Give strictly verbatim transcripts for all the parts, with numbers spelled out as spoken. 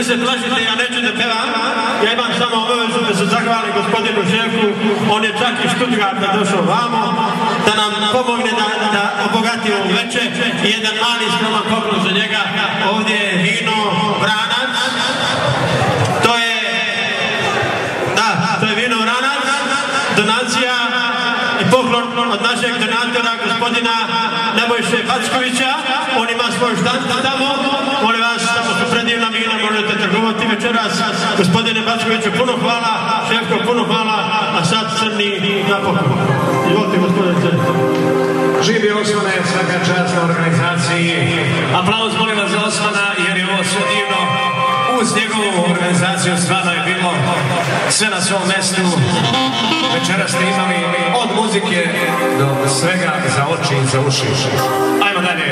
se plašite, ja neću da pevam, ja imam samo obavezu da se zahvalim gospodinu šefu, on je čak iz Stuttgarta došao vamo, da nam pomogne da, da obogati ovo veče i jedan mali skroman poklon za njega, ovdje je vino Vranac, to je, da, to je vino Vranac, donacija i poklon od našeg donatora, gospodina Nebojše Backovića, on ima svoj štand tamo, molim vas, tamo su predivna vina, možete trgovati večeras. Gospodine Backoviću, puno hvala, šefko, puno hvala, a sad crni napokon. Izvolite, gospodine. Živi Osmane, svaka čast na organizaciji. Aplauz molim vas za Osmana, jer je ovo sve divno. Uz njegovu organizaciju stvarno je bilo sve na svom mestu. Večera ste imali od muzike do svega za oči i za uši. Ajmo dalje.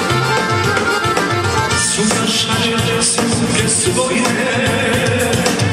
Suza šalje suke svoje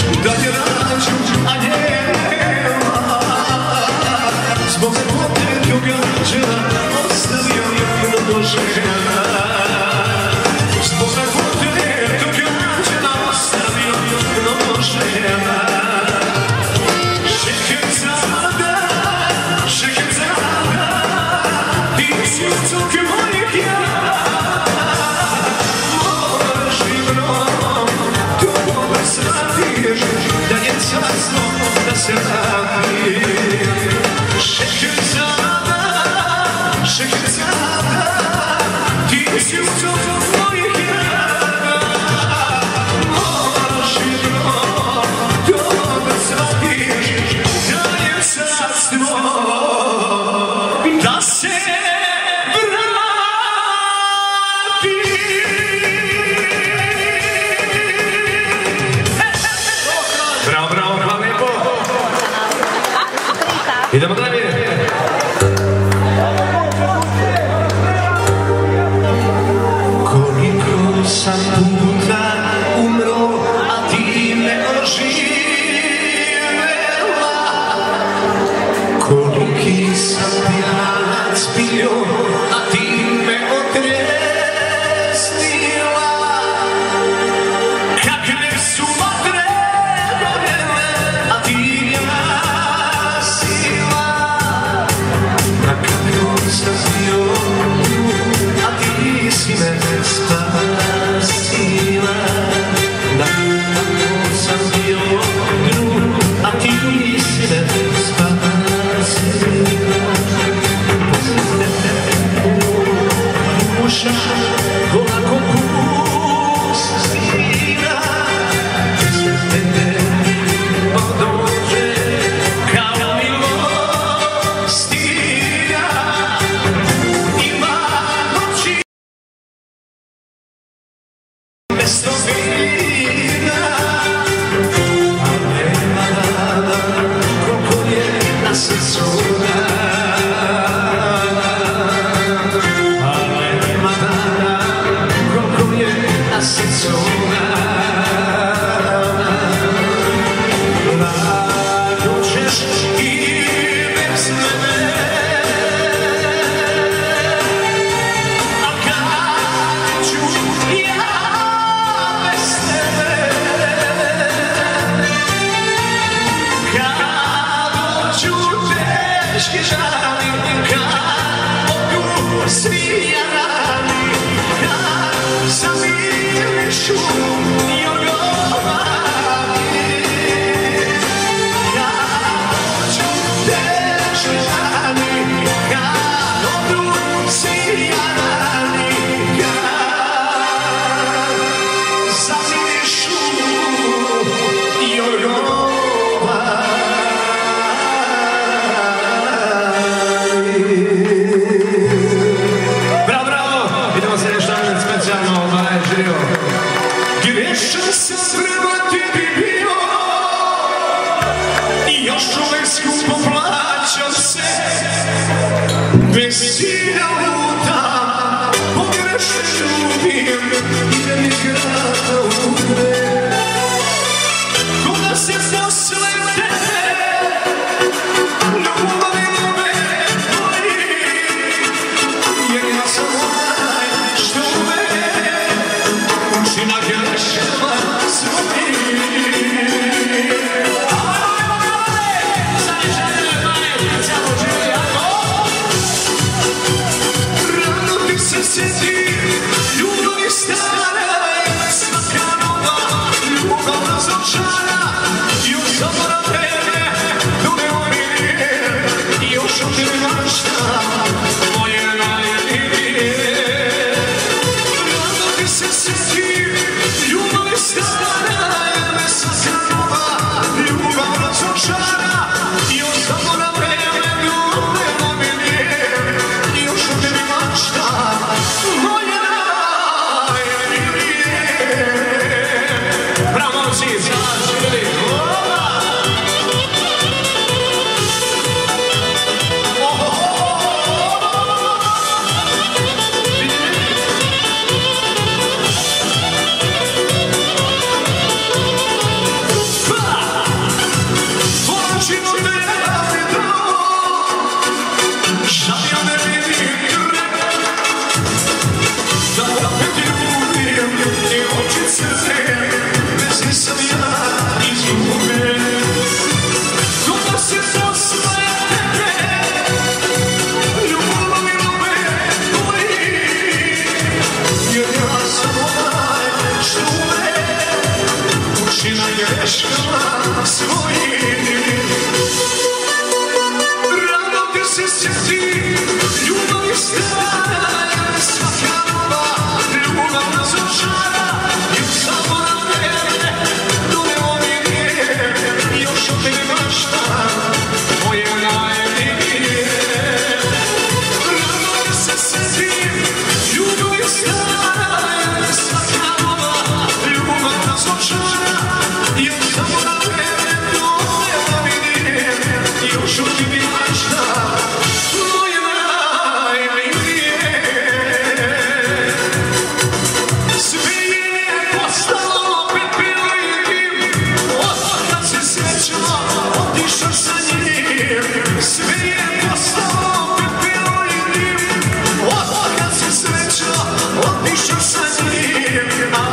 Idemo dalje. Koliko sam puta umro, a ti me oživela. Koliki sam pijanac bio, a ti me okresnila. Kakve su vatre gorele, a ti gasila. Na kakvom sam bio, a ti si me spasila. Na kakvom sam bio drug, a ti si me spasila. Duša gola ko pustina, bez tebe podođe kao milostinja. Ima noći bez tobina, a nema dana koliko je na srcu Shoot you. ljubijačna, moje najmilije. Sve je postalo pepeo i dim, kad se srećno otišao sa njim. Sve je postalo pepeo i dim, kad se srećno otišao sa njim.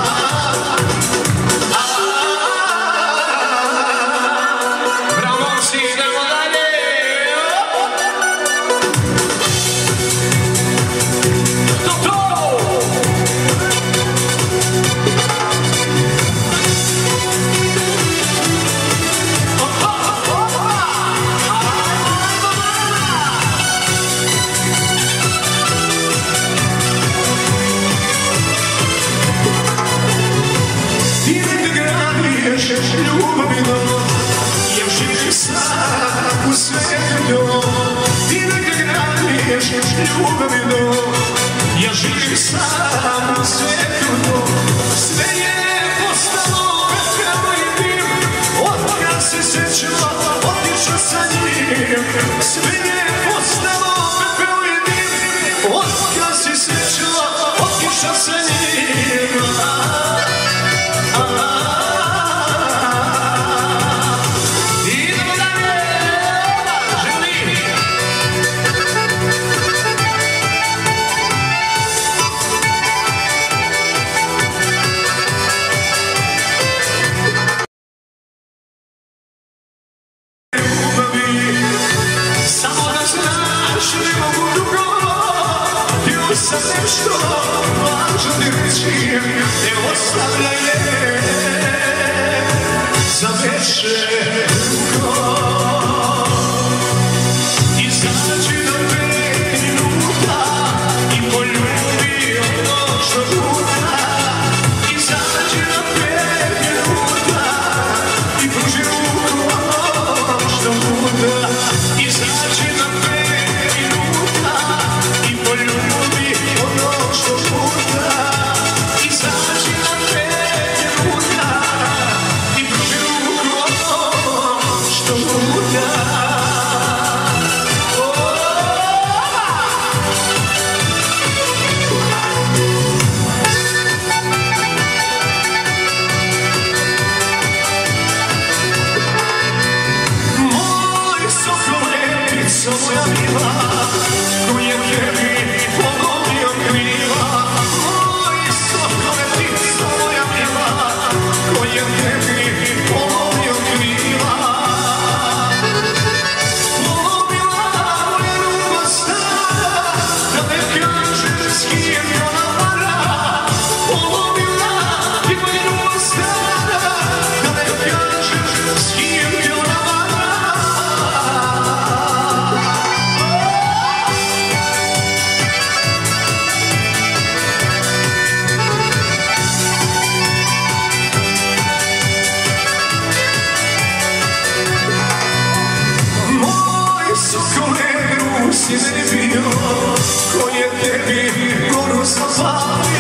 Ljubavino, jer živiš sam u svijetu. Ti negdje gradiš ljubavino, jer živiš sam u svijetu. Sve je postalo pepeo i dim, otkad si srećno otišao sa njim. Sve je postalo pepeo i dim, otkad si srećno otišao sa njim. Sam nešto važno ti reći, ne ostavljaj me za večeru. Izađi na pet minuta i poljubi ono što puta. Izađi na pet minuta i pruži ruku ono što puta. Izađi na pet minuta i poljubi ono što puta. Izađi na pet minuta i pruži ruku ono što puta. Moj sokole, ptico moja mila, koje tebi pogodio kriva. Moj sokole, ptico moja mila, koje tebi pogodio kriva. Polomila moja ruka stara, da ne kažeš s kim ona vara. Polomila ti moja ruka stara, da ne kažeš s kim ona vara. Moj sokole, si meni bio, ko je tebi goru zapalio.